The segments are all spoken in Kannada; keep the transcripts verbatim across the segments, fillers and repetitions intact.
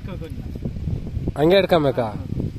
ಹಂಗೆ ಇಟ್ಕೊಬೇಕಾ?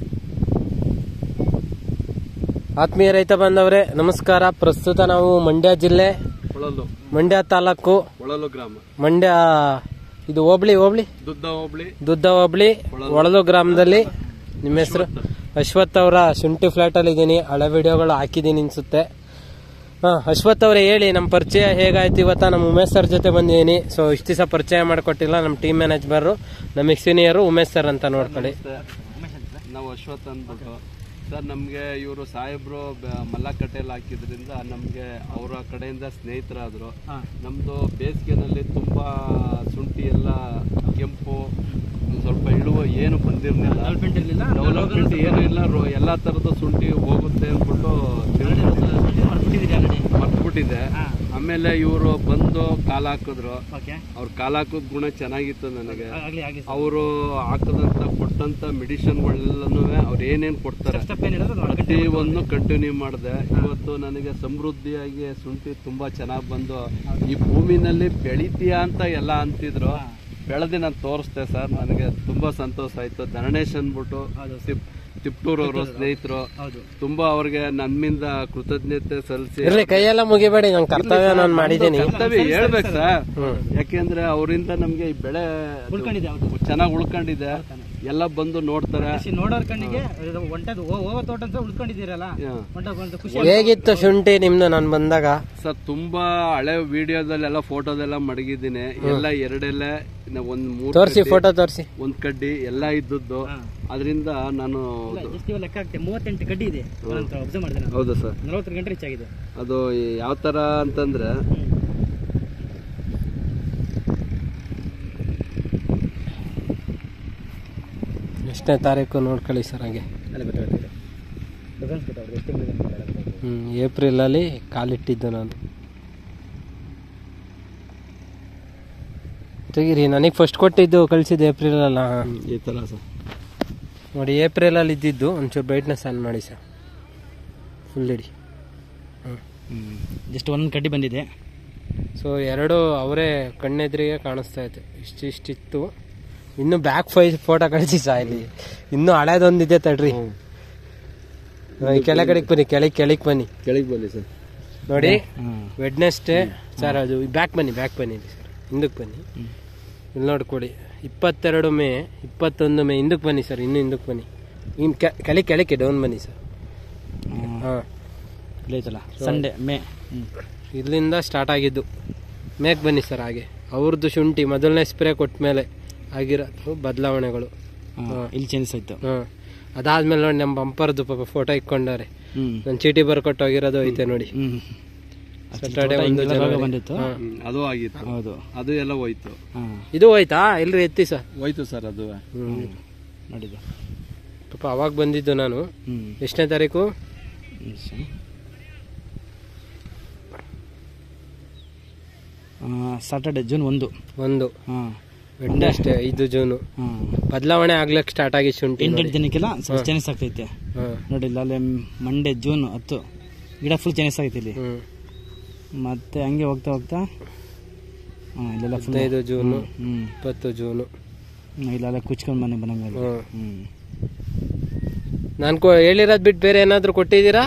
ಆತ್ಮೀಯ ರೈತ ಬಾಂಧವರೇ ನಮಸ್ಕಾರ. ಪ್ರಸ್ತುತ ನಾವು ಮಂಡ್ಯ ಜಿಲ್ಲೆ ಮಂಡ್ಯ ತಾಲೂಕು ಗ್ರಾಮ ಮಂಡ್ಯ ಇದು ಹೋಬಳಿ ಹೋಬಳಿ ದುದ್ದ ಹೋಬಳಿ ದುದ್ದ ಹೋಬಳಿ ಒಳಲು ಗ್ರಾಮದಲ್ಲಿ ನಿಮ್ಮ ಹೆಸರು? ಅಶ್ವಥ್ ಅವರ ಶುಂಠಿ ಫ್ಲಾಟ್ ಅಲ್ಲಿ ಇದ್ದೀನಿ. ಹಳೆ ವಿಡಿಯೋಗಳು ಹಾಕಿದ್ದೀನಿ ಅನ್ಸುತ್ತೆ. ಹಾ, ಅಶ್ವಥ್ ಅವರೇ ಹೇಳಿ, ನಮ್ಮ ಪರಿಚಯ ಹೇಗಾಯ್ತು? ಇವತ್ತ ನಮ್ಮ ಉಮೇಶ್ ಸರ್ ಜೊತೆ ಬಂದಿದ್ದೀನಿ. ಸೊ ಇಷ್ಟು ದಿವಸ ಪರಿಚಯ ಮಾಡಿಕೊಟ್ಟಿಲ್ಲ ನಮ್ಮ ಟೀಮ್ ಮ್ಯಾನೇಜರು, ನಮಗೆ ಸೀನಿಯರು ಉಮೇಶ್ ಸರ್ ಅಂತ ನೋಡ್ಕೊಳ್ಳಿ. ನಾವು ಅಶ್ವಥ್ ಅಂದ್ಬಿಟ್ಟು ಸರ್, ನಮಗೆ ಇವರು ಸಾಹೇಬ್ರು ಮಲ್ಲಕಟ್ಟೆಯಲ್ಲಿ ಹಾಕಿದ್ರಿಂದ ನಮಗೆ ಅವರ ಕಡೆಯಿಂದ ಸ್ನೇಹಿತರಾದರು. ನಮ್ಮದು ಬೇಸಿಗೆನಲ್ಲಿ ತುಂಬ ಶುಂಠಿ ಎಲ್ಲ ಕೆಂಪು, ಸ್ವಲ್ಪ ಇಳುವ ಏನು ಬಂದಿರಲಿಲ್ಲ, ಡೆವಲಪ್ಮೆಂಟ್ ಏನೂ ಇಲ್ಲ, ಎಲ್ಲ ಥರದ ಶುಂಠಿ ಹೋಗುತ್ತೆ ಅಂದ್ಬಿಟ್ಟು ಮರ್ತ್ಬಿಟ್ಟಿದೆ. ಆಮೇಲೆ ಇವರು ಬಂದು ಕಾಲ ಹಾಕಿದ್ರು. ಅವ್ರ ಕಾಲ ಹಾಕೋದ್ ಗುಣ ಚೆನ್ನಾಗಿತ್ತು ನನಗೆ. ಅವರು ಹಾಕದಂತ ಕೊಟ್ಟಂತ ಮೆಡಿಸಿನ್ಗಳೆಲ್ಲನೂ ಅವ್ರು ಏನೇನು ಕೊಡ್ತಾರೆ ಪ್ರತಿ ಒಂದು ಕಂಟಿನ್ಯೂ ಮಾಡಿದೆ. ಇವತ್ತು ನನಗೆ ಸಮೃದ್ಧಿಯಾಗಿ ಶುಂಠಿ ತುಂಬಾ ಚೆನ್ನಾಗಿ ಬಂದು ಈ ಭೂಮಿನಲ್ಲಿ ಬೆಳಿತೀಯಾ ಅಂತ ಎಲ್ಲ ಅಂತಿದ್ರು. ಬೆಳೆದು ನಾನು ತೋರಿಸ್ದೆ ಸರ್. ನನಗೆ ತುಂಬಾ ಸಂತೋಷ ಆಯ್ತು. ಧರಣೇಶ್ ಅಂದ್ಬಿಟ್ಟು ತಿಪ್ಟೂರವರು ಸ್ನೇಹಿತರು, ತುಂಬಾ ಅವ್ರಿಗೆ ನಮ್ಮಿಂದ ಕೃತಜ್ಞತೆ ಸಲ್ಲಿಸಿ. ಕೈಯೆಲ್ಲ ಮುಗಿಬೇಡಿ, ನಾನು ಕರ್ತವ್ಯ ನಾನು ಮಾಡಿದ್ದೀನಿ. ಕರ್ತವ್ಯ ಹೇಳ್ಬೇಕು ಸರ್, ಯಾಕೆಂದ್ರೆ ಅವರಿಂದ ನಮ್ಗೆ ಈ ಬೆಳೆ ಚೆನ್ನಾಗಿ ಉಳ್ಕೊಂಡಿದೆ. ಎಲ್ಲ ಬಂದು ನೋಡ್ತಾರೆ. ನೋಡೋರ್ ಕಣ್ಣಿಗೆ ತೋಟ ಉಳ್ಕೊಂಡಿದ್ದೀರಲ್ಲ. ಹೇಗಿತ್ತು ಶುಂಠಿ ನಿಮ್ದು ನಾನು ಬಂದಾಗ? ಸರ್ ತುಂಬಾ ಹಳೆ ವಿಡಿಯೋದಲ್ಲೆಲ್ಲ ಫೋಟೋದೆಲ್ಲ ಮಡಗಿದ್ದೀನಿ. ಎಲ್ಲ ಎರಡೆಲ್ಲ ಒಂದ್ ಮೂರ್ ತೋರಿಸಿ, ಫೋಟೋ ತೋರಿಸಿ. ಒಂದ್ ಕಡ್ಡಿ ಎಲ್ಲ ಇದ್ದದ್ದು. ಅದರಿಂದ ನಾನು ಲೆಕ್ಕ ಹಾಕ್ತೆ ಮೂವತ್ತೆಂಟು ಕಡ್ಡಿ ಇದೆ. ಹೌದಾ ಸರ್? ನಲವತ್ತು ಗಂಟೆ ರೀಚ್ ಆಗಿದೆ. ಅದು ಯಾವ ತರ ಅಂತಂದ್ರೆ ಎಷ್ಟನೇ ತಾರೀಕು ನೋಡ್ಕೊಳ್ಳಿ ಸರ್. ಹಾಗೆ ಹ್ಮ್ ಏಪ್ರಿಲ್ ಅಲ್ಲಿ ಕಾಲಿಟ್ಟಿದ್ದು ನಾನು. ತೆಗೀರಿ, ನನಗೆ ಫಸ್ಟ್ ಕೊಟ್ಟಿದ್ದು ಕಳಿಸಿದ್ದು ಏಪ್ರಿಲ್ ಅಲ್ಲ. ಈ ತರ ಸರ್ ನೋಡಿ, ಏಪ್ರಿಲ್ ಅಲ್ಲಿ ಇದ್ದಿದ್ದು. ಒಂಚೂರು ಬ್ರೈಟ್ನೆಸ್ ಆನ್ ಮಾಡಿ ಸರ್, ಫುಲ್ ಇಡಿ. ಜಸ್ಟ್ ಒಂದು ಕಡ್ಡಿ ಬಂದಿದೆ. ಸೊ ಎರಡು ಅವರೇ ಕಣ್ಣೆದ್ರಿಗೆ ಕಾಣಿಸ್ತಾ ಐತೆ. ಇಷ್ಟು ಇಷ್ಟಿತ್ತು. ಇನ್ನು ಬ್ಯಾಕ್ ಫೈ ಫೋಟೋ ಕಳಿಸಿ ಸಾ. ಇಲ್ಲಿ ಇನ್ನೂ ಹಳೇದೊಂದಿದೆ ತಡ್ರಿ. ಕೆಳಗಡೆಗೆ ಬನ್ನಿ, ಕೆಳಗೆ ಕೆಳಗೆ ಬನ್ನಿ, ಕೆಳಗೆ ಬನ್ನಿ ಸರ್. ನೋಡಿ ವೆಡ್ನೆಸ್ಡೇ ಸರ್. ಅದು ಬ್ಯಾಕ್ ಬನ್ನಿ, ಬ್ಯಾಕ್ ಬನ್ನಿ ಸರ್, ಹಿಂದಕ್ಕೆ ಬನ್ನಿ. ಇಲ್ಲಿ ನೋಡ್ಕೊಡಿ, ಇಪ್ಪತ್ತೆರಡು ಮೇ ಇಪ್ಪತ್ತೊಂದು ಮೇ ಹಿಂದಕ್ಕೆ ಬನ್ನಿ ಸರ್. ಇನ್ನು ಹಿಂದಕ್ಕೆ ಬನ್ನಿ, ಇನ್ನು ಕೆಳಗೆ ಕೆಳಕ್ಕೆ ಡೌನ್ ಬನ್ನಿ ಸರ್. ಹಾಂ, ಇಲ್ಲೈತಲ್ಲ ಸಂಡೇ ಮೇ. ಇಲ್ಲಿಂದ ಸ್ಟಾರ್ಟ್ ಆಗಿದ್ದು. ಮೇಕ್ ಬನ್ನಿ ಸರ್. ಹಾಗೆ ಅವ್ರದ್ದು ಶುಂಠಿ ಮೊದಲನೇ ಸ್ಪ್ರೇ ಕೊಟ್ಟ ಮೇಲೆ ಆಗಿರೋದು ಬದಲಾವಣೆಗಳು ಇಲ್ಲಿ ಚೇಂಜಸ್ ಆಯ್ತು. ಹಾಂ, ಅದಾದ್ಮೇಲೆ ನೋಡಿ ನಮ್ಮ ಬಂಪರ್ದು ಪಾಪ ಫೋಟೋ ಇಟ್ಕೊಂಡವ್ರೆ. ನನ್ನ ಚೀಟಿ ಬರ್ಕೊಟ್ಟು ಹೋಗಿರೋದು ಐತೆ ನೋಡಿ. ಸ್ಯಾಟರ್ಡೆ ಒಂದು ಬಂದಿತ್ತು, ಅದು ಆಗಿತ್ತು. ಹೌದು, ಅದು ಎಲ್ಲ ಹೋಯ್ತು. ಇದು ಹೋಯ್ತಾ? ಇಲ್ರಿ ಎತ್ತಿ ಸರ್. ಹೋಯ್ತು ಸರ್ ಅದು. ನೋಡಿದ್ದು ಪಾಪ ಅವಾಗ ಬಂದಿದ್ದು ನಾನು. ಎಷ್ಟನೇ ತಾರೀಕು? ಸಾಟರ್ಡೆ ಜೂನ್ ಒಂದು ಒಂದು ಅಷ್ಟೇ. ಐದು ಜೂನು ಬದಲಾವಣೆ ಆಗ್ಲಕ್ಕೆ ಸ್ಟಾರ್ಟ್ ಆಗಿ ಶುಂಠಿ ಎಂಟೆಂಟು ದಿನಕ್ಕೆಲ್ಲ ಚೇಂಜಸ್ ಆಗ್ತೈತೆ ನೋಡಿ. ಇಲ್ಲ ಅಲ್ಲೇ ಮಂಡೇ ಜೂನ್ ಹತ್ತು ಗಿಡ ಫುಲ್ ಚೇಂಜಸ್ ಆಗೈತೆ ಇಲ್ಲಿ. ಮತ್ತೆ ಹಂಗೆ ಹೋಗ್ತಾ ಹೋಗ್ತಾ ಇಲ್ಲೆಲ್ಲ ಹದಿನೈದು ಜೂನು, ಇಪ್ಪತ್ತು ಜೂನು, ಇಲ್ಲೆಲ್ಲ ಕುಚ್ಕೊಂಡು ಮನೆ ಬಂದಂಗೆ. ನಾನು ಹೇಳಿರೋದ್ ಬಿಟ್ಟು ಬೇರೆ ಏನಾದ್ರು ಕೊಟ್ಟಿದ್ದೀರಾ?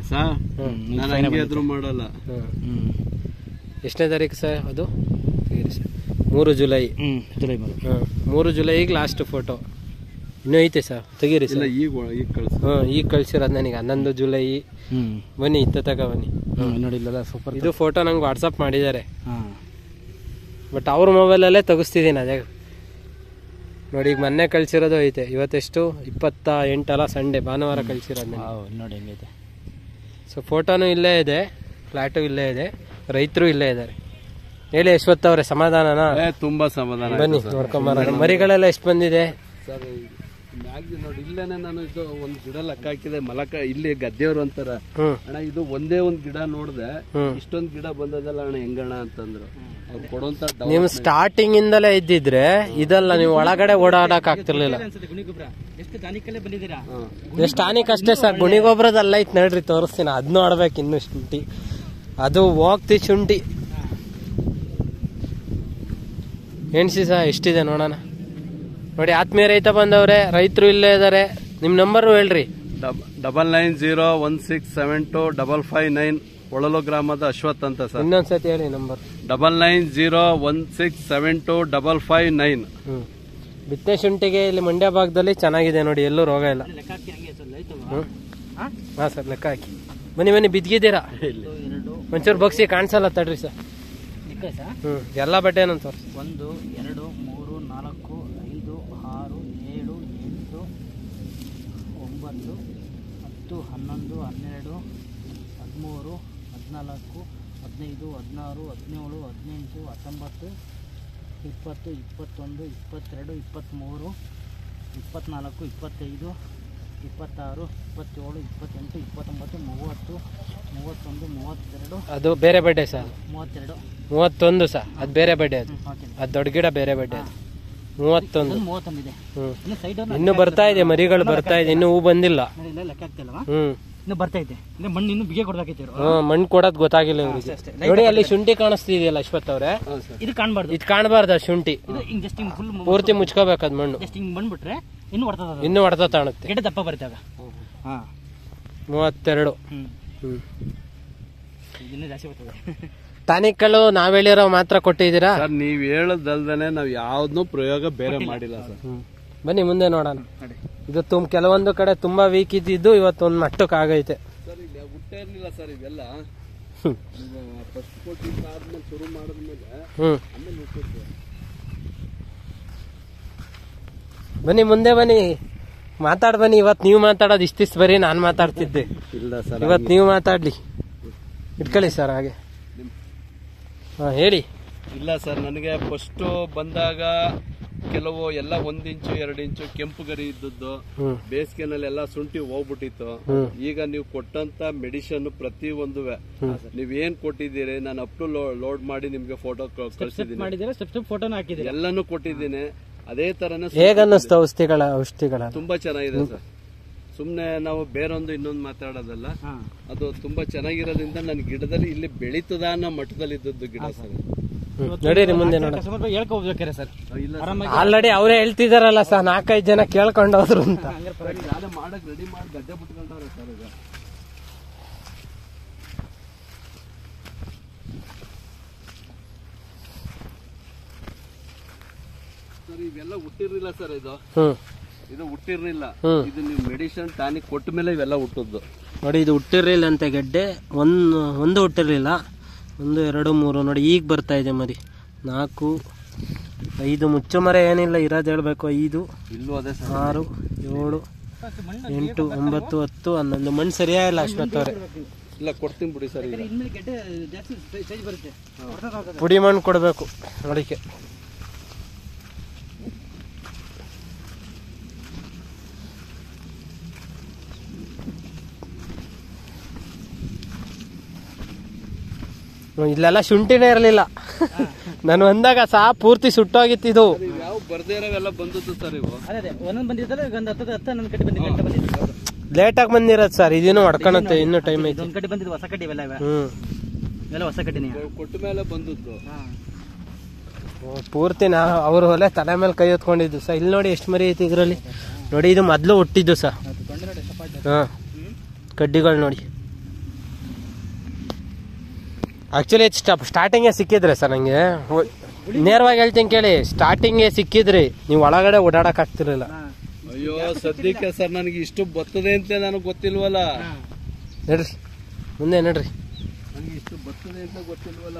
ಮಾಡಲ್ಲ. ಎಷ್ಟನೇ ತಾರೀಕು ಸರ್ ಅದು? ಮೂರು ಜುಲೈ. ಜುಲೈ ಮೂರು ಜುಲೈಗೆ ಲಾಸ್ಟ್ ಫೋಟೋ. ಇನ್ನೂ ಐತೆ ಸರ್, ತೆಗೀರಿ ಸರ್. ಹಾಂ, ಈಗ ಕಳ್ಸಿರೋದು ನನಗೆ ಹನ್ನೊಂದು ಜುಲೈ. ಬನ್ನಿ ಇತ್ತ ತಗ ಬನ್ನಿ ನೋಡಿ. ಇಲ್ಲೆಲ್ಲ ಸೂಪರ್. ಇದು ಫೋಟೋ ನಂಗೆ ವಾಟ್ಸಪ್ ಮಾಡಿದ್ದಾರೆ, ಬಟ್ ಅವ್ರ ಮೊಬೈಲಲ್ಲೇ ತೆಗಿಸ್ತಿದ್ದೀನಿ. ಅದೇ ನೋಡಿ, ಈಗ ಮೊನ್ನೆ ಕಳ್ಸಿರೋದು ಐತೆ. ಇವತ್ತೆಷ್ಟು? ಇಪ್ಪತ್ತ ಎಂಟಲ್ಲ, ಸಂಡೇ ಭಾನುವಾರ ಕಳ್ಸಿರೋದು ನೋಡಿ. ಹೆಂಗೈತೆ ಸೊ ಫೋಟೋನು ಇಲ್ಲೇ ಇದೆ, ಫ್ಲಾಟು ಇಲ್ಲೇ ಇದೆ, ರೈತರು ಇಲ್ಲೇ ಇದ್ದಾರೆ. ಹೇಳಿ ಯಶ್ವಥ್ ಅವರೇ, ಸಮಾಧಾನನಾ? ತುಂಬಾ ಸಮಾಧಾನ. ಬನ್ನಿ ನೋಡ್ಕೊಂಬರೋಣ. ಮರಿಗಳೆಲ್ಲ ಎಷ್ಟು ಬಂದಿದೆ ಸರ್? ನೋಡಿ, ಇಲ್ಲೇನೆ ನಾನು ಇದು ಒಂದ್ ಗಿಡ ಲೆಕ್ಕ ಹಾಕಿದೆ. ಮಲಕ ಇಲ್ಲಿ ಗದ್ದೆಯವರು ಅಂತಾರ, ಅಣ್ಣ ಇದು ಒಂದೇ ಒಂದ್ ಗಿಡ ನೋಡ್ದೆ, ಇಷ್ಟೊಂದ್ ಗಿಡ ಬಂದದಲ್ಲ ಅಣ್ಣ, ಹೆಂಗಣ್ಣ ಅಂತಂದ್ರು. ಅವ್ರು ಕೊಡುವಂತ ನೀವು ಸ್ಟಾರ್ಟಿಂಗ್ ಇಂದಲೇ ಇದ್ದಿದ್ರೆ ಇದೆಲ್ಲ ನೀವು ಒಳಗಡೆ ಓಡಾಡಕ್ ಆಗ್ತಿರ್ಲಿಲ್ಲ. ಎಷ್ಟು ಟಾನಿಕ್ ಅಷ್ಟೇ ಸರ್. ಗುಣಿಗೊಬ್ಬರದಲ್ಲ ಐತ್ ನೋಡ್ರಿ, ತೋರಿಸ್ತೀನಿ. ಅದ್ ನೋಡ್ಬೇಕು ಇನ್ನು ಶುಂಠಿ. ಅದು ಹೋಗ್ತಿ ಶುಂಠಿ. ಎಣ್ಸಿ ಸಹ ಎಷ್ಟಿದೆ ನೋಡೋಣ. ನೋಡಿ ಆತ್ಮೀಯ ರೈತ ಬಂದವ್ರೆ, ರೈತರು ಇಲ್ಲೇ ಇದಾರೆ. ನಿಮ್ ನಂಬರ್ ಹೇಳ್ರಿ. Double nine zero one six seven two double five nine ಒಳಲು ಗ್ರಾಮದ ಅಶ್ವಥ್ ಅಂತ ಸರ್. ಇನ್ನೊಂದ್ಸತಿ ಹೇಳಿ number. Double nine zero one six seven two double five nine. ಹ್ಮ್ ಬಿತ್ತನೆ ಶುಂಠಿಗೆ ಇಲ್ಲಿ ಮಂಡ್ಯ ಭಾಗದಲ್ಲಿ ಚೆನ್ನಾಗಿದೆ ನೋಡಿ, ಎಲ್ಲೂ ರೋಗ ಇಲ್ಲ. ಹಾ ಸರ್ ಲೆಕ್ಕ ಹಾಕಿ. ಬನ್ನಿ ಬನ್ನಿ ಬಿದ್ದಿದ್ದೀರಾ, ಒಂಚೂರು ಬಗ್ಸಿ ಕಾಣಿಸಲ್ಲ ತಡ್ರಿ ಸರ್. ಹ್ಮ್ ಎಲ್ಲ ಬಟ್ಟೆ ಏನಂತ ಒಂದು ಎರಡು ಮೂರು ನಾಲ್ಕು ಐದು ಆರು ಏಳು ಎಂಟು ಒಂಬತ್ತು ಹತ್ತು ಹನ್ನೊಂದು ಹನ್ನೆರಡು ಹದಿಮೂರು ಹದಿನಾಲ್ಕು ಹದಿನೈದು ಹದಿನಾರು ಹದಿನೇಳು ಹದಿನೆಂಟು ಹತ್ತೊಂಬತ್ತು ಇಪ್ಪತ್ತು ಇಪ್ಪತ್ತೊಂದು ಇಪ್ಪತ್ತೆರಡು ಇಪ್ಪತ್ತ್ಮೂರು ಇಪ್ಪತ್ತ್ನಾಲ್ಕು ಇಪ್ಪತ್ತೈದು ಇಪ್ಪತ್ತಾರು ಇಪ್ಪತ್ತೇಳು ಇಪ್ಪತ್ತೆಂಟು ಇಪ್ಪತ್ತೊಂಬತ್ತು ಮೂವತ್ತು ಮೂವತ್ತೊಂದು ಮೂವತ್ತೆರಡು. ಅದು ಬೇರೆ ಬಡ್ಡೆ ಸರ್. ಮೂವತ್ತೆರಡು ಮೂವತ್ತೊಂದು ಸರ್, ಅದು ಬೇರೆ ಬಡ್ಡೆ. ಅದು ಅದು ದೊಡ್ಡ ಗಿಡ ಬೇರೆ ಬಡ್ಡೆ. ಅದು ಮೂವತ್ತೊಂದು ಮೂವತ್ತೊಂದಿದೆ. ಹ್ಮ್ ಇನ್ನು ಬರ್ತಾ ಇದೆ, ಮರಿಗಳು ಬರ್ತಾ ಇದೆ, ಇನ್ನು ಹೂ ಬಂದಿಲ್ಲ. ಲೆಕ್ಕ ಆಗ್ತಿಲ್ವಾ? ಹ್ಮ್ ಇನ್ನು ಬರ್ತೈತೆ. ಮಣ್ಣು ಇನ್ನು ಬಿಗೆ ಕೊಡ್ಬೇಕೈತೆ. ಹ್ಮ್ ಮಣ್ಣು ಕೊಡೋದ್ ಗೊತ್ತಾಗಿಲ್ಲ ಇವ್ರಿಗೆ. ನೋಡಿ ಅಲ್ಲಿ ಶುಂಠಿ ಕಾಣಿಸ್ತಿದೆಯಲ್ಲ ಅಶ್ವಥ್ ಅವ್ರೆ, ಇದು ಕಾಣಬಾರ್ದು. ಇದು ಕಾಣಬಾರ್ದ ಶುಂಠಿ, ಪೂರ್ತಿ ಮುಚ್ಕೋಬೇಕದ್ ಮಣ್ಣು. ಹಿಂಗ್ ಬಂದ್ಬಿಟ್ರೆ ಇನ್ನು ಹೊಡ್ತದ, ಇನ್ನು ಹೊಡೆದ ತಾಣುತ್ತೆ, ಗಿಡ ದಪ್ಪ ಬರ್ತೇವೆ. ಮೂವತ್ತೆರಡು. ಹ್ಮ್ ಹ್ಮ್ ಜಾಸ್ತಿ ಬರ್ತದೆ. ಟಾನಿಕ್ಗಳು ನಾವ್ ಹೇಳಿರೋ ಮಾತ್ರ ಕೊಟ್ಟಿದ್ದೀರಾ ಸರ್? ನೀವ್ ಹೇಳದಲ್ದೇನೆ ನಾವ್ ಯಾವ್ದನ್ನೂ ಪ್ರಯೋಗ ಬೇರೆ ಮಾಡಿಲ್ಲ ಸರ್. ಬನ್ನಿ ಮುಂದೆ ನೋಡೋಣ. ಇದು ತುಂಬ ಕೆಲವೊಂದು ಕಡೆ ತುಂಬಾ ವೀಕ್ ಇದ್ದಿದ್ದು ಇವತ್ತೊಂದು ಮಟ್ಟಕ್ಕೆ ಆಗೈತೆ. ಸರ್ ಇಲ್ಲಿ ಹುಟ್ಟೇ ಇರ್ಲಿಲ್ಲ ಸರ್ ಇವೆಲ್ಲ. ಫಸ್ಟ್ ಕೋಟಿಂಗ್ ಆದ್ಮೇಲೆ ಶುರು ಮಾಡಿದ್ಮೇಲೆ ಆಮೇಲೆ ಹುಟ್ಟಿದ್ವಿ. ಬನ್ನಿ ಮುಂದೆ ಬನ್ನಿ, ಮಾತಾಡ್ ಬನ್ನಿ. ಇವತ್ ನೀವು ಮಾತಾಡೋದು ಇಷ್ಟಿಸ್ ಬರೀ ನಾನ್ ಮಾತಾಡ್ತಿದ್ದೆ. ಇಲ್ಲ ಸರ್, ಇವತ್ ನೀವು ಮಾತಾಡ್ಲಿ. ಇಟ್ಕೊಳ್ಳಿ ಸರ್ ಹಾಗೆ. ಹಾ ಹೇಳಿ. ಇಲ್ಲ ಸರ್, ನನಗೆ ಫಸ್ಟ್ ಬಂದಾಗ ಕೆಲವು ಎಲ್ಲ ಒಂದ್ ಇಂಚು ಎರಡು ಇಂಚು ಕೆಂಪು ಗರಿ ಇದ್ದದ್ದು, ಬೇಸಿಗೆನಲ್ಲಿ ಎಲ್ಲ ಶುಂಠಿ ಹೋಗ್ಬಿಟ್ಟಿತ್ತು. ಈಗ ನೀವು ಕೊಟ್ಟಂತ ಮೆಡಿಸಿನ್ ಪ್ರತಿ ಒಂದು ನೀವ್ ಏನ್ ಕೊಟ್ಟಿದ್ದೀರಿ, ನಾನು ಅಪ್ ಟು ಲೋಡ್ ಮಾಡಿ ನಿಮ್ಗೆ ಫೋಟೋ ಕಳ್ಸಿದ್ದೀನಿ, ಎಲ್ಲಾನು ಕೊಟ್ಟಿದ್ದೀನಿ. ಅದೇ ತರನೇ ಹೇಗನ್ನಿಸ್ತು ಔಷಧಿಗಳ ಔಷಧಿಗಳ ತುಂಬಾ ಚೆನ್ನಾಗಿದೆ ಸರ್. ಸುಮ್ನೆ ನಾವು ಬೇರೊಂದು ಇನ್ನೊಂದು ಮಾತಾಡೋದಲ್ಲ, ಅದು ತುಂಬಾ ಚೆನ್ನಾಗಿರೋದ್ರಿಂದ ನನ್ನ ಗಿಡದಲ್ಲಿ ಇಲ್ಲಿ ಬೆಳೀತದ ಅನ್ನೋ ಮಟ್ಟದಲ್ಲಿ ಇದ್ದದ್ದು ಗಿಡ ಸರ್. ನಡೀರಿ ಮುಂದೆ ಹೇಳ್ಕೋಬೇಕ್ರೆ ಸರ್. ಆಲ್ರೆಡಿ ಅವರೇ ಹೇಳ್ತಿದಾರಲ್ಲ ಸರ್, ನಾಲ್ಕೈದು ಜನ ಕೇಳ್ಕೊಂಡೋದ್ರು ಅಂತ. ಮಾಡಕ್ ರೆಡಿ ಮಾಡಿ ಗದ್ದೆ ಬಿಟ್ಕೊಂಡವ್ರೆ ಸರ್. ಈಗ ಸರ್ ಇವೆಲ್ಲ ಹುಟ್ಟಿರ್ಲಿಲ್ಲ ಸರ್. ಇದು ಇದು ಹುಟ್ಟಿರ್ಲಿಲ್ಲ. ಇದು ನೀವು ಮೆಡಿಸಿನ್ ಟಾನಿಕ್ ಕೊಟ್ಟ ಮೇಲೆ ಇವೆಲ್ಲ ಹುಟ್ಟದ್ದು ನೋಡಿ. ಇದು ಹುಟ್ಟಿರ್ಲಿಲ್ಲ ಅಂತ ಗೆಡ್ಡೆ ಒಂದು ಒಂದು ಹುಟ್ಟಿರ್ಲಿಲ್ಲ. ಒಂದು ಎರಡು ಮೂರು ನೋಡಿ ಈಗ ಬರ್ತಾ ಇದೆ ಮರಿ. ನಾಲ್ಕು ಐದು ಮುಚ್ಚು ಮರ ಏನಿಲ್ಲ, ಇರೋದು ಹೇಳ್ಬೇಕು. ಐದು ಇಲ್ಲೂ ಅದೇ ಆರು ಏಳು ಎಂಟು ಒಂಬತ್ತು ಹತ್ತು ಹನ್ನೊಂದು. ಮಣ್ಣು ಸರಿಯಾಗಿಲ್ಲ ಅಶ್ವಥ್ ಅವ್ರೆ. ಇಲ್ಲ ಕೊಡ್ತೀನಿ ಬಿಡಿ ಸರ್. ಪುಡಿ ಮಣ್ಣು ಕೊಡಬೇಕು ನೋಡಿಕೆ. ಇಲ್ಲೆಲ್ಲ ಶುಂಠಿನೇ ಇರಲಿಲ್ಲ. ನಾನು ಬಂದಾಗ ಸಹ ಪೂರ್ತಿ ಸುಟ್ಟೋಗಿತ್ತಿದು. ಯಾವ ಬರ್ದೇ ಇರೋವೆಲ್ಲ ಬಂದದ್ದು ಸರ್. ಇವು ಲೇಟಾಗಿ ಬಂದಿರೋದು ಸರ್. ಇದೇನು ಹೊಡ್ಕೊಳುತ್ತೆ, ಇನ್ನು ಟೈಮ್ ಐತೆ. ಕೊಟ್ಟ ಮೇಲೆ ಬಂದದ್ದು ಪೂರ್ತಿ ನಾ ಅವ್ರ ಹೊಲೆ ತಲೆ ಮೇಲೆ ಕೈ ಹೊತ್ಕೊಂಡಿದ್ದು ಸರ್. ಇಲ್ಲಿ ನೋಡಿ ಎಷ್ಟು ಮರಿ ಐತಿ ಇದ್ರಲ್ಲಿ. ನೋಡಿ ಇದು ಮೊದ್ಲು ಹುಟ್ಟಿದ್ದು ಸರ್. ಹಾ ಕಡ್ಡಿಗಳು ನೋಡಿ. ಆಕ್ಚುಲಿ ಸ್ಟಾರ್ಟಿಂಗೇ ಸಿಕ್ಕಿದ್ರೆ ಸರ್ ನಂಗೆ, ನೇರವಾಗಿ ಹೇಳ್ತೀನಿ ಕೇಳಿ, ಸ್ಟಾರ್ಟಿಂಗೇ ಸಿಕ್ಕಿದ್ರಿ ನೀವು ಒಳಗಡೆ ಓಡಾಡಕ್ ಆಗ್ತಿರ್ಲಿಲ್ಲ. ಅಯ್ಯೋ ಸದ್ಯಕ್ಕೆ ಸರ್ ನನಗೆ ಇಷ್ಟು ಬರ್ತದೆ ಅಂತ ನನಗೆ ಗೊತ್ತಿಲ್ವಲ್ಲ. ನಡ್ರಿ ಮುಂದೆ ನಡ್ರಿ. ನನಗೆ ಇಷ್ಟು ಬರ್ತದೆ ಅಂತ ಗೊತ್ತಿಲ್ವಲ್ಲ.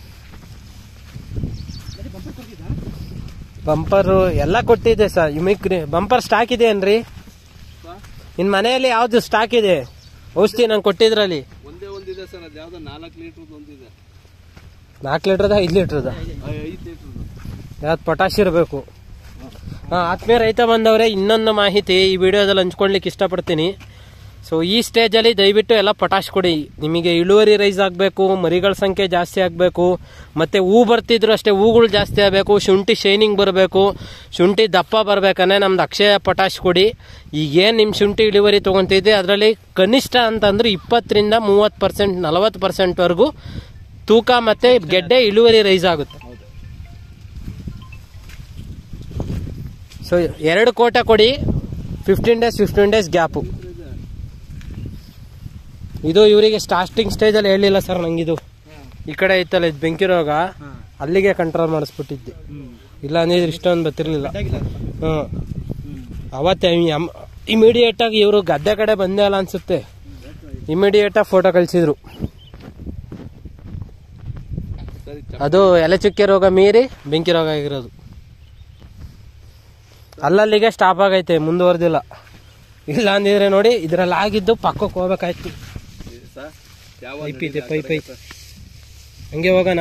ಬಂಪರ್ ಎಲ್ಲ ಕೊಟ್ಟಿದೆ ಸರ್. ಮಿಕ್ರಿ ಬಂಪರ್ ಸ್ಟಾಕ್ ಇದೆ ಏನ್ರಿ ನಿನ್ ಮನೆಯಲ್ಲಿ? ಯಾವ್ದು ಸ್ಟಾಕ್ ಇದೆ ಔಷಧಿ ನಂಗೆ ಕೊಟ್ಟಿದ್ರಲ್ಲಿ? ಒಂದೇ ಒಂದಿದೆ ಸರ್. ಅದು ಯಾವ್ದು ನಾಲ್ಕು ಲೀಟರ್ ಒಂದಿದೆ. ನಾಲ್ಕು ಲೀಟರ್ದ ಐದು ಲೀಟರ್ದ ಐದು ಲೀಟರ್ ಯಾವ್ದು ಪೊಟಾಶ್ ಇರಬೇಕು. ಹಾ ಆತ್ಮೀಯ ರೈತ ಬಂದವ್ರೆ, ಇನ್ನೊಂದು ಮಾಹಿತಿ ಈ ವಿಡಿಯೋದಲ್ಲಿ ಹಂಚ್ಕೊಳ್ಲಿಕ್ಕೆ ಇಷ್ಟಪಡ್ತೀನಿ. ಸೊ ಈ ಸ್ಟೇಜಲ್ಲಿ ದಯವಿಟ್ಟು ಎಲ್ಲ ಪೊಟಾಶ್ ಕೊಡಿ. ನಿಮಗೆ ಇಳುವರಿ ರೈಸ್ ಆಗಬೇಕು, ಮರಿಗಳ ಸಂಖ್ಯೆ ಜಾಸ್ತಿ ಆಗಬೇಕು, ಮತ್ತು ಹೂ ಬರ್ತಿದ್ರು ಅಷ್ಟೇ ಹೂಗಳು ಜಾಸ್ತಿ ಆಗಬೇಕು, ಶುಂಠಿ ಶೈನಿಂಗ್ ಬರಬೇಕು, ಶುಂಠಿ ದಪ್ಪ ಬರಬೇಕಂದ್ರೆ ನಮ್ದು ಅಕ್ಷಯ ಪೊಟಾಶ್ ಕೊಡಿ. ಈಗೇನು ನಿಮ್ಮ ಶುಂಠಿ ಇಳುವರಿ ತೊಗೊತಿದ್ದೆ ಅದರಲ್ಲಿ ಕನಿಷ್ಠ ಅಂತಂದ್ರೆ ಇಪ್ಪತ್ತರಿಂದ ಮೂವತ್ತು ಪರ್ಸೆಂಟ್ ನಲವತ್ತು ಪರ್ಸೆಂಟ್ವರೆಗೂ ತೂಕ ಮತ್ತು ಗೆಡ್ಡೆ ಇಳುವರಿ ರೈಸ್ ಆಗುತ್ತೆ. ಸೊ ಎರಡು ಕೋಟೆ ಕೊಡಿ, fifteen days fifteen days gap. ಇದು ಇವರಿಗೆ ಸ್ಟಾರ್ಟಿಂಗ್ ಸ್ಟೇಜಲ್ಲಿ ಹೇಳಿಲ್ಲ ಸರ್ ನಂಗಿದು. ಈ ಕಡೆ ಐತಲ್ಲ ಇದು ಬೆಂಕಿ ರೋಗ, ಅಲ್ಲಿಗೆ ಕಂಟ್ರೋಲ್ ಮಾಡಿಸ್ಬಿಟ್ಟಿದ್ದೆ. ಇಲ್ಲ ಅಂದ್ರೆ ಇಷ್ಟೊಂದು ಬರ್ತಿರ್ಲಿಲ್ಲ. ಹ್ಞೂ ಅವತ್ತೇ ಇಮಿಡಿಯೇಟ್ ಆಗಿ ಇವರು ಗದ್ದೆ ಕಡೆ ಬಂದೇ ಅಲ್ಲ ಅನ್ಸುತ್ತೆ, ಇಮಿಡಿಯೇಟ್ ಆಗಿ ಫೋಟೋ ಕಳಿಸಿದ್ರು. ಅದು ಎಲೆ ಚುಕ್ಕೆ ರೋಗ ಮೀರಿ ಬೆಂಕಿ ರೋಗ ಆಗಿರೋದು. ಅಲ್ಲಲ್ಲಿಗೆ ಸ್ಟಾಪ್ ಆಗೈತೆ, ಮುಂದುವರೆದಿಲ್ಲ. ಇಲ್ಲ ಅಂದಿದ್ರೆ ನೋಡಿ ಇದ್ರಲ್ಲಿ ಆಗಿದ್ದು ಪಕ್ಕಕ್ಕೆ ಹೋಗ್ಬೇಕಾಯ್ತು. ಪೈಪ್ ಐತೆ, ಪೈಪ್ ಐತೆ, ಹಂಗೆ ಹೋಗೋಣ.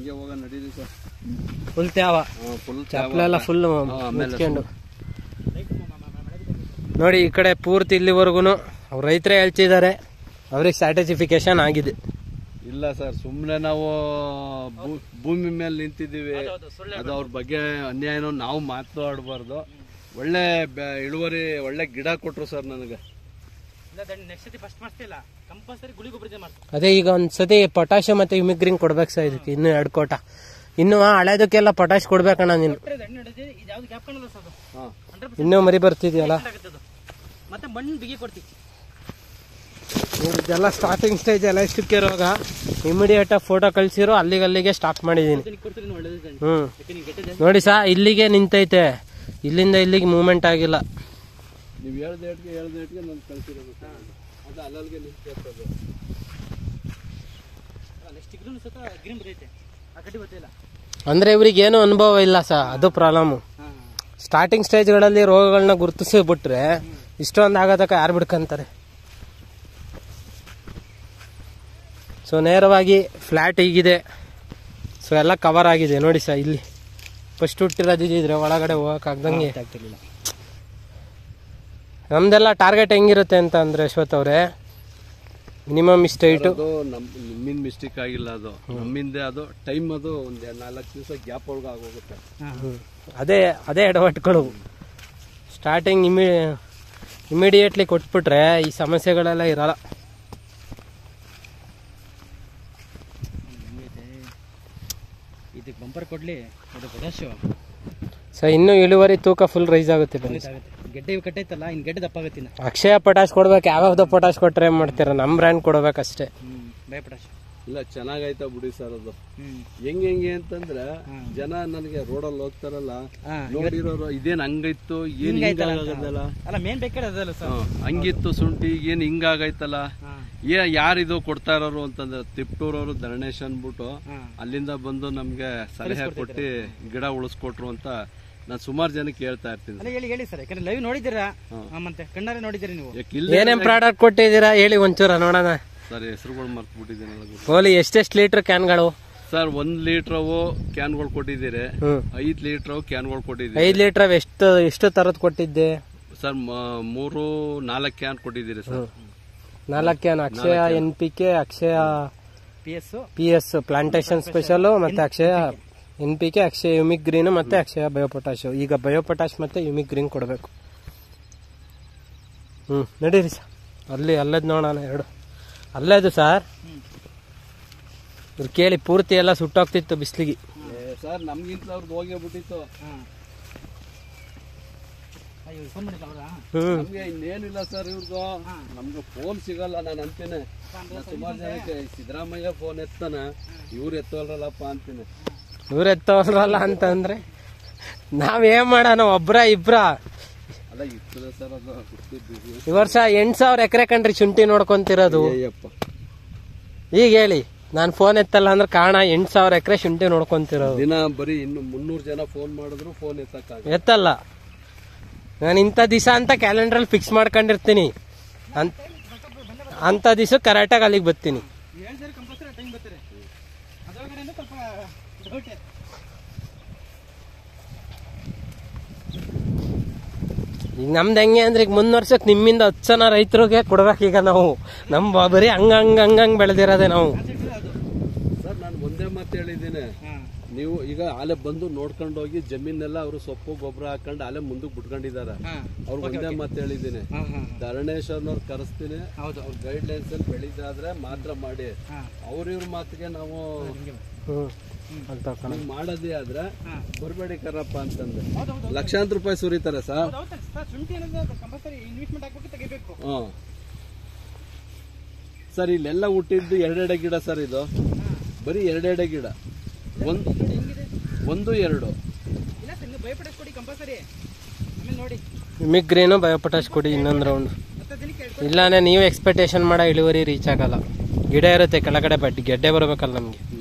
ಫುಲ್ ತ್ಯಾವ, ಚಪ್ಪಲೆಲ್ಲ ಫುಲ್ ಮುಚ್ಕೊಂಡು ನೋಡಿ. ಈ ಕಡೆ ಪೂರ್ತಿ ಇಲ್ಲಿವರೆಗೂ ಅವ್ರು ರೈತರೇ ಹೇಳ್ತಿದ್ದಾರೆ, ಅವ್ರಿಗೆ ಸ್ಯಾಟಿಸ್ಫಿಕೇಶನ್ ಆಗಿದೆ. ಇಲ್ಲ ಸರ್, ಸುಮ್ಮನೆ ನಾವು ಭೂಮಿ ಮೇಲೆ ನಿಂತಿದ್ದೀವಿ, ಅದು ಅವ್ರ ಬಗ್ಗೆ ಅನ್ಯಾಯನೋ ನಾವು ಮಾತಾಡಬಾರ್ದು. ಒಳ್ಳೆ ಇಳುವರಿ, ಒಳ್ಳೆ ಗಿಡ ಕೊಟ್ರು ಸರ್ ನನಗೆ. ಅದೇ ಈಗ ಒಂದ್ಸತಿ ಪೊಟ್ಯಾಷಿಯಂ ಮತ್ತೆ ಯುಮಿಗ್ರಿನ್ ಕೊಡ್ಬೇಕು ಸರ್ ಇದಕ್ಕೆ, ಇನ್ನು ಎರಡು ಕೋಟ. ಇನ್ನು ಹಳೆದಕ್ಕೆಲ್ಲ ಪೊಟ್ಯಾಶ್ ಕೊಡ್ಬೇಕಣ್ಣ ನೀನು. ಇನ್ನೂ ಮರಿ ಬರ್ತಿದ್ಯಲ್ಲ, ಇದೆಲ್ಲ ಸ್ಟಾರ್ಟಿಂಗ್ ಸ್ಟೇಜ್ ಎಲ್ಲ ಇಷ್ಟಕ್ಕೆ ರೋಗ. ಇಮಿಡಿಯೇಟ್ ಆಗಿ ಫೋಟೋ ಕಳ್ಸಿರೋ, ಅಲ್ಲಿಗೆ ಅಲ್ಲಿಗೆ ಸ್ಟಾಪ್ ಮಾಡಿದೀನಿ. ಹ್ಮ್ ನೋಡಿ ಸಾ, ಇಲ್ಲಿಗೆ ನಿಂತೈತೆ, ಇಲ್ಲಿಂದ ಇಲ್ಲಿಗೆ ಮೂವ್ಮೆಂಟ್ ಆಗಿಲ್ಲ. ನೀವು ಹೇಳ್ದ ಏಟ್ಗೆ ಹೇಳ್ದ ಏಟ್ಗೆ ನಾನು ಕಳ್ಸಿರೋದು ಅದು ಅಲ್ಲಲ್ಲಿಗೆ ನಿಂತಿರ್ತದೆ. ಅಂದ್ರೆ ಇವ್ರಿಗೆ ಏನು ಅನುಭವ ಇಲ್ಲ ಸಾ, ಅದು ಪ್ರಾಬ್ಲಮ್. ಸ್ಟಾರ್ಟಿಂಗ್ ಸ್ಟೇಜ್ಗಳಲ್ಲಿ ರೋಗಗಳನ್ನ ಗುರುತಿಸಿ ಬಿಟ್ರೆ ಇಷ್ಟೊಂದು ಆಗೋದಕ್ಕೆ ಯಾರು ಬಿಡ್ಕಂತಾರೆ. ಸೊ ನೇರವಾಗಿ ಫ್ಲಾಟ್ ಹೀಗಿದೆ. ಸೊ ಎಲ್ಲ ಕವರ್ ಆಗಿದೆ ನೋಡಿ ಸಾ. ಇಲ್ಲಿ ಫಸ್ಟ್ ಹುಟ್ಟಿರೋದಿದ್ರೆ ಒಳಗಡೆ ಹೋಗಕ್ಕಾಗ್ದಂಗೆ ಆಗ್ತಿರ್ಲಿಲ್ಲ. ನಮ್ದೆಲ್ಲ ಟಾರ್ಗೆಟ್ ಹೆಂಗಿರುತ್ತೆ ಅಂತ ಅಂದ್ರೆ ಅಶ್ವಥ್ ಅವರೇ, ಮಿನಿಮಮ್ ಇಷ್ಟೈಟು. ನಿಮ್ಮಿಂದ ಮಿಸ್ಟೇಕ್ ಆಗಿಲ್ಲ, ಅದು ನಮ್ಮಿಂದ. ಅದು ಟೈಮ್ ಅದು ಒಂದ್ ನಾಲ್ಕು ದಿವಸ ಗ್ಯಾಪ್ ಒಳಗೆ ಆಗೋಗುತ್ತೆ. ಅದೇ ಅದೇ ಎಡವಟ್ಗಳು. ಸ್ಟಾರ್ಟಿಂಗ್ ಇಮಿ ಇಮಿಡಿಯೇಟ್ಲಿ ಕೊಟ್ಬಿಟ್ರೆ ಈ ಸಮಸ್ಯೆಗಳೆಲ್ಲ ಇರಲ್ಲ. ಇದಕ್ಕೆ ಬಂಪರ್ ಕೊಡ್ಲಿ, ಅದು ಪೊಟ್ಯಾಶಿಯಂ. ಸೊ ಇನ್ನು ಇಳುವರಿ ತೂಕ ಫುಲ್ ರೈಸ್ ಆಗುತ್ತೆ. ಗೆಡ್ಡೆ ಕಟ್ಟೈತಲ್ಲ, ಇನ್ ಗೆಡ್ಡೆ ದಪ್ಪಾಗತ್ತೆ. ಅಕ್ಷಯ ಪೊಟ್ಯಾಶ್ ಕೊಡ್ಬೇಕು. ಯಾವ್ಯಾವ್ದು ಪೊಟ್ಯಾಶ್ ಕೊಟ್ರೆ ಏನ್ ಮಾಡ್ತೀರ, ನಮ್ ಬ್ರ್ಯಾಂಡ್ ಕೊಡ್ಬೇಕಷ್ಟೇ. ಬೈ ಪೊಟ್ಯಾಶ್ ಇಲ್ಲ, ಚೆನ್ನಾಗೈತಾ ಬಿಡಿ ಸರ್. ಅದು ಹೆಂಗ್ ಹೆಂಗೆ ಅಂತಂದ್ರೆ ಜನ ನನಗೆ ರೋಡಲ್ಲಿ ಹೋಗ್ತಾರಲ್ಲ, ನೋಡಿರೋರು ಇದೇನ್ ಹಂಗೈತು, ಏನ್ ಹಿಂಗಾಗದಲ್ಲ, ಅಲ್ಲ ಮೇನ್ ಬೇಕಾದ್ರೆ ಅದಲ್ಲ ಸರ್, ಹಂಗಿತ್ತು ಶುಂಠಿ, ಏನ್ ಹಿಂಗಾಗೈತಲ್ಲ, ಏ ಯಾರಿದು ಕೊಡ್ತಾ ಇರೋರು ಅಂತಂದ್ರೆ ತಿಪ್ಟೂರವರು ಧರಣೇಶ್ ಅನ್ಬಿಟ್ಟು ಅಲ್ಲಿಂದ ಬಂದು ನಮ್ಗೆ ಸಲಹೆ ಕೊಟ್ಟು ಗಿಡ ಉಳಿಸ್ಕೊಟ್ರು ಅಂತ ನಾನು ಸುಮಾರು ಜನಕ್ಕೆ ಹೇಳ್ತಾ ಇರ್ತೀನಿ. ಹೇಳಿ ಹೇಳಿ ಸರ್, ಯಾಕಂದ್ರೆ ಲೈವ್ ನೋಡಿದ್ದೀರಾ, ಮತ್ತೆ ಕಣ್ಣಾರೆ ನೋಡಿದ್ದೀರಿ ನೀವು. ಏನೇನ್ ಪ್ರಾಡಕ್ಟ್ ಕೊಟ್ಟಿದ್ದೀರಾ ಹೇಳಿ ಒಂಚೂರ ನೋಡೋಣ. ಸರ್ ಹೆಸರುಗಳು ಮರ್ತು ಬಿಟ್ಟಿದ್ದೀನಿ. ಹೋಲಿ ಎಷ್ಟೆಷ್ಟು ಲೀಟರ್ ಕ್ಯಾನ್ಗಳು ಸರ್? ಒಂದ್ ಲೀಟರ್ ಕ್ಯಾನ್ಗಳು ಕೊಟ್ಟಿದ್ದೀರಿ, ಐದ್ ಲೀಟರ್ ಕ್ಯಾನ್ಗಳು ಕೊಟ್ಟಿದ್ದೀರಿ. ಐದ್ ಲೀಟರ್ ಎಷ್ಟು ಎಷ್ಟು ತರದ್ ಕೊಟ್ಟಿದ್ದೆ ಸರ್? ಮೂರು ನಾಲ್ಕು ಕ್ಯಾನ್ ಕೊಟ್ಟಿದ್ದೀರಿ ಸರ್. ನಾಲ್ಕು can Akshaya N P K, Akshaya P S P S plantation special, ಮತ್ತೆ Akshaya N P K, Akshaya humic green, ಮತ್ತೆ ಅಕ್ಷಯ ಬಯೋಪೊಟ್ಯಾಶ್. ಈಗ ಬಯೋಪೊಟ್ಯಾಶ್ ಮತ್ತೆ ಯುಮಿಕ್ ಗ್ರೀನ್ ಕೊಡಬೇಕು. ಹ್ಮ್ ನಡೀರಿ ಸರ್, ಅಲ್ಲಿ ಅಲ್ಲದ್ ನೋಡೋಣ. ಎರಡು ಅಲ್ಲೇದು ಸರ್, ಇವ್ರು ಕೇಳಿ ಪೂರ್ತಿ ಎಲ್ಲ ಸುಟ್ಟೋಗ್ತಿತ್ತು ಬಿಸ್ಲಿಗೆ. ಸರ್ ನಮ್ಗಿಂತ ಅವ್ರದ್ದು ಹೋಗೇ ಬಿಟ್ಟಿತ್ತು. ನಮ್ಗೆ ಇನ್ನೇನಿಲ್ಲ ಸರ್ ಇವ್ರದ್ದು, ನಮ್ಗೆ ಫೋನ್ ಸಿಗಲ್ಲ. ನಾನು ಅಂತೀನಿ ಸುಮಾರು ಜನಕ್ಕೆ, ಸಿದ್ದರಾಮಯ್ಯ ಫೋನ್ ಎತ್ತಾನ, ಇವ್ರು ಎತ್ತೋಲ್ರಲ್ಲಪ್ಪ ಅಂತೀನಿ. ಇವ್ರು ಎತ್ತೋಲ್ರಲ್ಲ ಅಂತಂದ್ರೆ ನಾವೇನ್ ಮಾಡೋಣ, ಒಬ್ರ ಇಬ್ರ. ಅಲ್ಲ ಇರ್ತದೆ ಸರ್, ಅದು ಈ ವರ್ಷ ಎಂಟ್ ಸಾವಿರ ಎಕರೆ ಕಂಡ್ರಿ ಶುಂಠಿ ನೋಡ್ಕೊಂತಿರೋದು. ಈಗ ಹೇಳಿ, ನಾನ್ ಫೋನ್ ಎತ್ತಲ್ಲ ಅಂದ್ರೆ ಕಾರಣ ಎಂಟ್ ಸಾವಿರ ಎಕರೆ ಶುಂಠಿ ನೋಡ್ಕೊಂತಿರೋದು. ದಿನ ಬರೀ ಇನ್ನು ಮುನ್ನೂರು ಜನ ಫೋನ್ ಮಾಡಿದ್ರು ಫೋನ್ ಎತ್ತಕ್ಕ ಎತ್ತಲ್ಲ. ನಾನು ಇಂಥ ದಿವಸ ಅಂತ ಕ್ಯಾಲೆಂಡ್ರಲ್ಲಿ ಫಿಕ್ಸ್ ಮಾಡ್ಕೊಂಡಿರ್ತೀನಿ, ಅಂತ ದಿವಸ ಕರೆಕ್ಟಾಗಿ ಅಲ್ಲಿಗೆ ಬರ್ತೀನಿ. ಈಗ ನಮ್ದು ಹೆಂಗೆ ಅಂದ್ರೆ, ಈಗ ಮುಂದ್ ವರ್ಷಕ್ಕೆ ನಿಮ್ಮಿಂದ ಹತ್ತು ಜನ ರೈತರಿಗೆ ಕೊಡ್ಬೇಕೀಗ ನಾವು. ನಮ್ ಬರೀ ಹಂಗ ಹಂಗ ಹಂಗಂಗ್ ಬೆಳೆದಿರೋದೆ ನಾವು. ಸರ್ ನಾನು ಒಂದೇ ಮಾತು ಹೇಳಿದ್ದೀನಿ, ನೀವು ಈಗ ಆಲೆ ಬಂದು ನೋಡ್ಕೊಂಡು ಹೋಗಿ ಜಮೀನೆಲ್ಲ ಅವರು ಸೊಪ್ಪು ಗೊಬ್ಬರ ಹಾಕೊಂಡು ಆಲೆ ಮುಂದಕ್ಕೆ ಬಿಟ್ಕೊಂಡಿದ್ದಾರೆ. ಅವ್ರು ಒಂದೇ ಮಾತು ಹೇಳಿದ್ದೀನಿ, ಧರಣೇಶ್ವರ್ನವ್ರು ಕರೆಸ್ತೀನಿ, ಅವ್ರ ಗೈಡ್ ಲೈನ್ಸ್ ಅಲ್ಲಿ ಬೆಳಿದಾದ್ರೆ ಮಾತ್ರ ಮಾಡಿ. ಅವ್ರ ಇವ್ರ ಮಾತಿಗೆ ನಾವು ನೀವು ಮಾಡೋದೇ ಆದ್ರೆ ಬರ್ಬೇಡಿ ಕರಪ್ಪ ಅಂತಂದ್ರೆ ಲಕ್ಷಾಂತರ ರೂಪಾಯಿ ಸುರಿತಾರೆ ಸರ್. ಹ್ಮ್ ಸರ್ ಇಲ್ಲೆಲ್ಲ ಹುಟ್ಟಿದ್ದು ಎರಡೆರಡೆ ಗಿಡ ಸರ್, ಇದು ಬರೀ ಎರಡೆರಡೆ ಗಿಡ, ಒಂದು ಒಂದು ಎರಡು ಮಿಗ್ರೇನು ಬಯೋಪೊಟಾಶ್ ಕೊಡಿ ಇನ್ನೊಂದು ರೌಂಡ್. ಇಲ್ಲಾಂದ್ರೆ ನೀವು ಎಕ್ಸ್ಪೆಕ್ಟೇಷನ್ ಮಾಡೋ ಇಳುವರಿ ರೀಚ್ ಆಗಲ್ಲ. ಗಿಡ ಇರುತ್ತೆ ಕೆಳಗಡೆ ಬಟ್ ಗೆಡ್ಡೆ ಬರಬೇಕಲ್ಲ ನಮಗೆ.